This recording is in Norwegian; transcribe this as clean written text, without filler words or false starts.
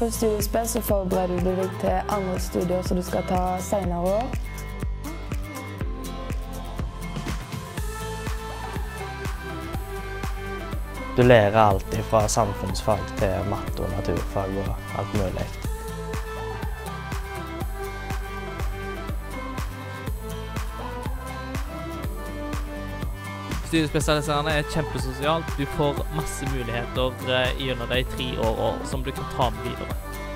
på Studiespes så forbereder du deg til andre studier som du skal ta senere år. Du lærer alt fra samfunnsfag til matte og naturfag og alt mulig. Studiespesialiserende er kjempesosialt. Du får masse muligheter gjennom de 3 årene som du kan ta med videre.